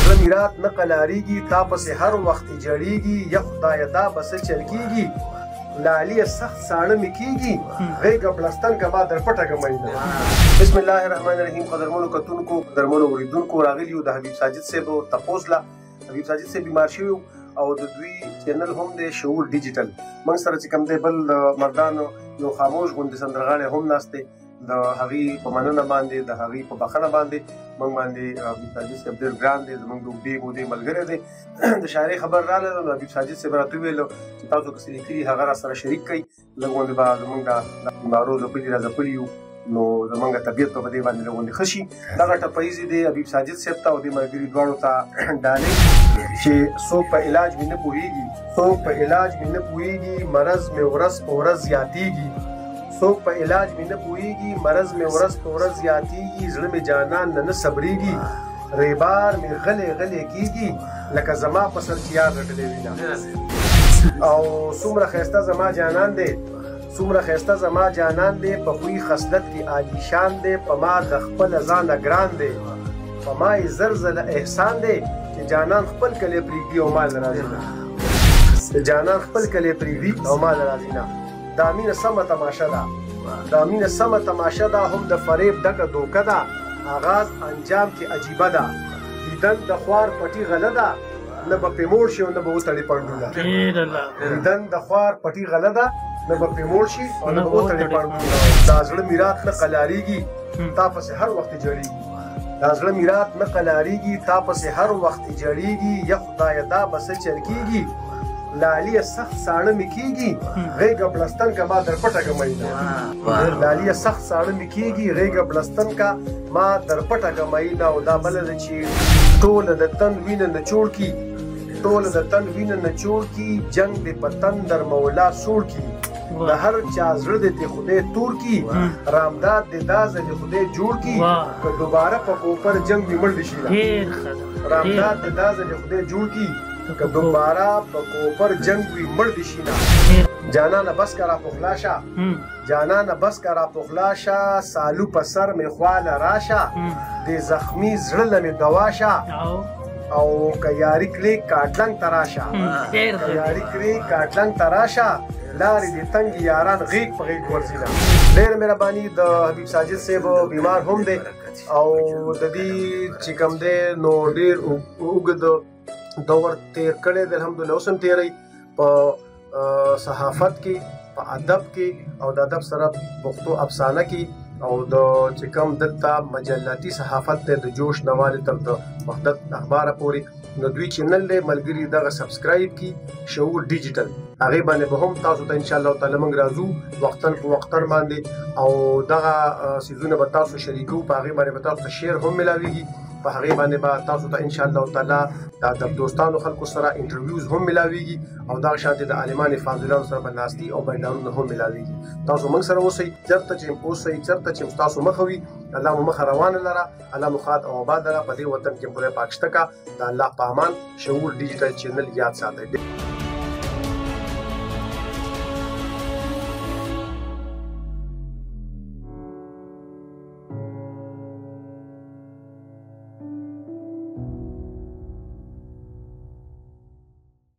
زړه میرات نه قلاریږي تا پسې هر وخت جړیږي یا خدای دا بس چل کیږي لالي سخت ساړه مې کیږي غېږه بلستان کا ما در پټه کمینه. بسم الله الرحمن الرحیم. قدرمنو کتونکو قدرمنو اوریدونکو راغلیو د حبیب ساجد صاحب تپوس لا. حبیب ساجد صاحب بیمار شوی او د دوی چینل هم د شعور ډیجیټل موږ سره چې کوم دی بل مردانو یو خاموش غوندې سندرغاړی هم ناست دی د هغې په مننه باندې د هغې په بخښنه باندې موږ باندې حبیب ساجد صاحب ډېر ګران دی زموږ د اوږدې مودې ملګری دی. د شاعرۍ خبر راغلی نو حبیب ساجد صاحب راته وویلو چې تاسو که څه لیکلي هغه را سره شریک کړئ لږ غوندې به زموږ د بیمارو ځپلي را ځپلي یو نو زموږ طبیعت به په دې باندې لږ غوندې ښه شي. دغه ټپهیزې دی حبیب ساجد صاحب ته او دې ملګري دواړو ته ډالۍ چې څوک په علاج مې نه پوهېږي څوک په علاج مې نه پوهېږي مرض مې ورځ په ورځ زیاتېږي څوک په علاج مې نه پوهېږي مرض مې ورځ په ورځ زیاتېږي زړه مې جانان نه صبرېږي ریبار مې غلی غلی کېږي لکه زما په سر چې یار رټلی وینه. او څومره ښایسته زما جانان دی څومره ښایسته زما جانان دی په خوی خصلت کې عالیشان دی په ما د خپله ځانه ګران دی په ما یې زر زله احسان دی چې جانان خپل کلی پرېږدي او ما له راضي نه جانان خپل کلی پرېږدي او ما له راضي نه. دا مینه سمه تماشه ده دا مینه سمه تماشه ده هم د فریب ډکه دوکه ده آغاز انجام کې عجیبه ده دیدن د خوار پټي غله ده نه به پې موړ شي او نه به وتړي پنډونه دیدن د خوار پټي غله ده نه به پې موړ شي او نه به وتړي پنډونه. دا زړه میرات نه قلاریږي تا پسې هر وخت جړیږي دا زړه میرات نه قلاریږي تا پسې هر وخت جړیږي یا خدای دا بس چل کیږي لالي سخت ساړه مې کیږي غېږه بلستان کا ما در پټه کمینه. لالي سخت ساړه مې کیږي غېږه بلستان کا ما در پټه کمینه. او دا بله ده چې ټوله د تن وینه نچوړ کی ټوله د تن وینه نچوړ کی جنگ دې په تندر مولا سوړ کی د هر چا زړه دې خدای تور کی رامداد دې دا ځلې خدای جوړ کی که دوباره په کوپر جنگ وي مړ دې شي رامداد دې دا ځلې خدای جوړ کی که دوباره په کوپر جنگ وي مړ دې شي نه. جانانه بس کرا پخلا شه جانانه بس کرا پخلا شه سالو په سر مې خواله راشه دې زخمي زړه له مې دوا شه او که یاري کړې کاټلنګ ته راشه که یاري کړې کاټلنګ ته راشه لارې دې تنګ یاران غیږ په غیږ ورځي نه. ډېره مهرباني. د حبیب ساجد صاحب بیمار هم دی او د دې چې کوم دی نو ډېر اوږد دور تیر کړی دی الحمدلله اوس هم تیری په صحافت کې په ادب کې او د ادب سره پښتو افسانه کې او د چې کوم دلته مجلاتي صحافت دی د جوش نوالې تر د وحدت اخباره پورې نو دوی چینل دی ملګري دغه سبسکرایب کړي شعور ډیجیټل هغې باندې به هم تاسو ته انشاءالله تعالی موږ راځو وختن په وختن باندې او دغه څیزونه به تاسو شریکو په هغې باندې به تاسو ته شیر هم ملاویږي په هغې باندې به تاسو ته انشاءالله تعالی د ادب دوستانو خلکو سره انټرویوز هم ملاویږي او دغه شانتې د عالمانو فاضلانو سره به ناستي او بیانونه هم ملاویږي. تاسو موږ سره اوسئ چېرته چې اوسئ چېرته چې ستاسو مخه وي الله مو مخه روانه لره الله مو ښاد او آباد لره په دې وطن کې خدای پاک شته کا د الله په امان. شعور ډیجیټل چینل یاد ساتئ.